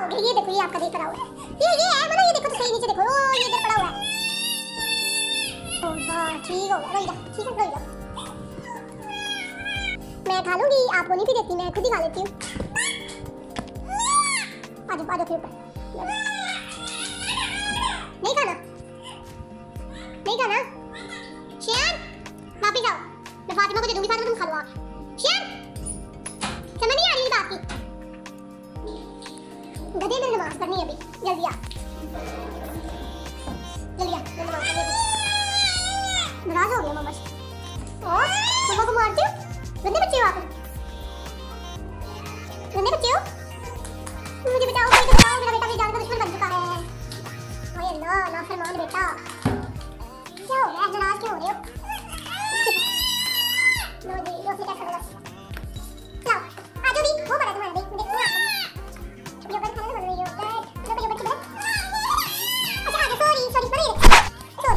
हो गया। ये देखो, ये आपका देख रहा हुआ है, ये है मतलब, ये देखो तो सही, नीचे देखो, ये इधर पड़ा हुआ है। ओ वाह, ठीक हो गया, रोई जा, ठीक है, रोई जा। मैं खा लूंगी, आपको नहीं भी देती, मैं खुद ही खा लेती हूँ। आ जाओ फिर ऊपर। नहीं खाना, नहीं खाना। शेर वापिस आओ, मैं फातिमा को दे दूंगी, फातिमा तुम खा लो आप। शेर समझ नहीं आ रही बात की। गधे में नमाज पढ़नी है अभी, जल्दी आ, जल्दी आ, मैं नमाज पढ़नी है। नाराज हो गया मम्मा से, और मम्मा को मारती हो। गंदे बच्चे हो आप, गंदे बच्चे हो। मुझे बताओ, मुझे बताओ, मेरा बेटा मेरी जान का दुश्मन बन चुका है। ओए अल्लाह, नाफरमान बेटा, क्या हो गया, नाराज क्यों हो रहे हो? लो जी, लो से क्या करो, लाओ, आ जाओ भी, वो बड़ा तुम्हारा भी, देखो ना योगर्ट खाना बन रही है, योगर्ट, लो योगर्ट खा। अच्छा आ जा, सॉरी सॉरी सॉरी सॉरी,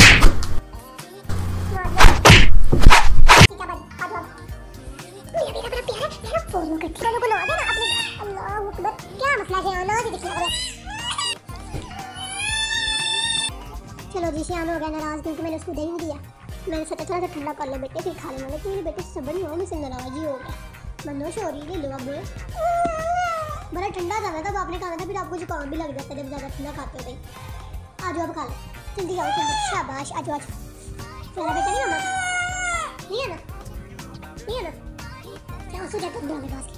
ठीक है बस आ जाओ। मेरा बेटा बड़ा प्यारा है, मेरा फोन करती है, लोगों को ना देना अपने। अल्लाह अकबर, क्या मसला है, आना ही दिखने वाला। चलो जी, श्याम हो गया नाराज क्योंकि मैंने उसको दे ही नहीं दिया। मैंने सोचा थोड़ा सा ठंडा कर ले बेटे, फिर खा लेना, लेकिन मेरे बेटे से सब्र नहीं हो, मुझसे नाराज ही हो गया। मनोश हो रही है, लो अब बड़ा ठंडा था, तब आपने कहा था, फिर आपको जुकाम भी लग जाता है जब ज़्यादा ठंडा खाते थे। आ जाओ अब खा लो, जल्दी आओ, जल्दी, शाबाश, आ जाओ आ जाओ। मेरा बेटा नहीं मम्मा, नहीं है ना, नहीं है ना, क्या आंसू जाता है मेरे पास।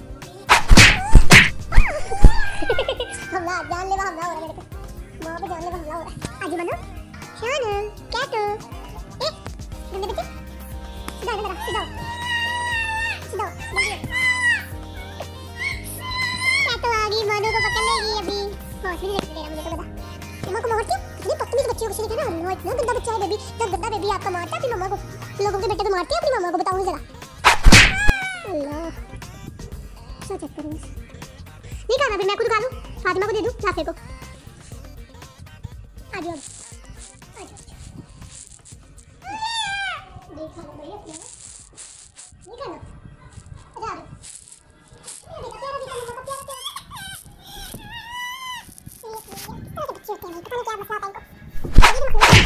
हमला, जानलेवा हमला हो रहा है मेरे पे, माँ पे जानलेवा हमला हो रहा है। आज बनो शान क्या तो गंदे बच्चे, सीधा सीधा सीधा सीधा, क्या तो आ गई, मानो को पकड़ लेगी अभी। हौसले नहीं दे रहा मुझे तो, बता मम्मा को मारती हूँ, इतनी बदतमीज बच्ची हो, किसी ने कहा ना इतना गंदा बच्चा है बेबी, जब गंदा बेबी आपका मारता है अपनी मम्मा को, लोगों के बेटे तो मारती है अपनी मम्मा को, बताओ जरा। अल्लाह सोच करूँ, नहीं खाना फिर मैं खुद खा लूँ, फातिमा को दे दूँ, जाफे को। आ जाओ, आ जाओ, देख खाना भाई अपने, नहीं खाना, अच्छा आ जाओ। मेरा बेटा प्यारा बेटा, मेरा प्यारा प्यारा, ये बच्चे होते हैं, पता नहीं क्या मसला है इनको।